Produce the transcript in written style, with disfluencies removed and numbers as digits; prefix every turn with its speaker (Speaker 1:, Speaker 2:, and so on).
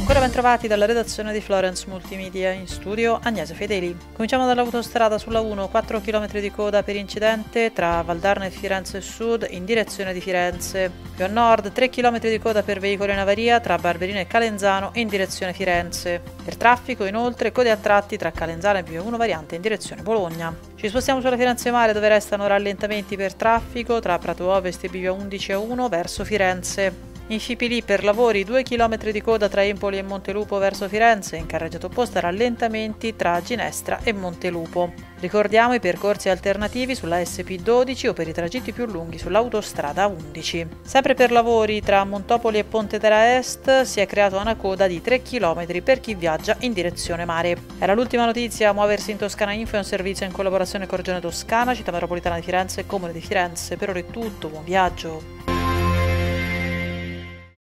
Speaker 1: Ancora ben trovati dalla redazione di Florence Multimedia, in studio Agnese Fedeli. Cominciamo dall'autostrada sulla 1, 4 km di coda per incidente tra Valdarno e Firenze Sud in direzione di Firenze. Più a nord 3 km di coda per veicoli in avaria tra Barberino e Calenzano in direzione Firenze. Per traffico inoltre code a tratti tra Calenzano e Via 1 variante in direzione Bologna. Ci spostiamo sulla Firenze Mare dove restano rallentamenti per traffico tra Prato Ovest e Bivia 11A1 verso Firenze. In Scipili per lavori 2 km di coda tra Empoli e Montelupo verso Firenze, in carreggiata opposta rallentamenti tra Ginestra e Montelupo. Ricordiamo i percorsi alternativi sulla SP12 o per i tragitti più lunghi sull'autostrada 11. Sempre per lavori tra Montopoli e Pontedera Est si è creata una coda di 3 km per chi viaggia in direzione mare. Era l'ultima notizia. Muoversi in Toscana Info è un servizio in collaborazione con Regione Toscana, Città Metropolitana di Firenze e Comune di Firenze. Per ora è tutto, buon viaggio!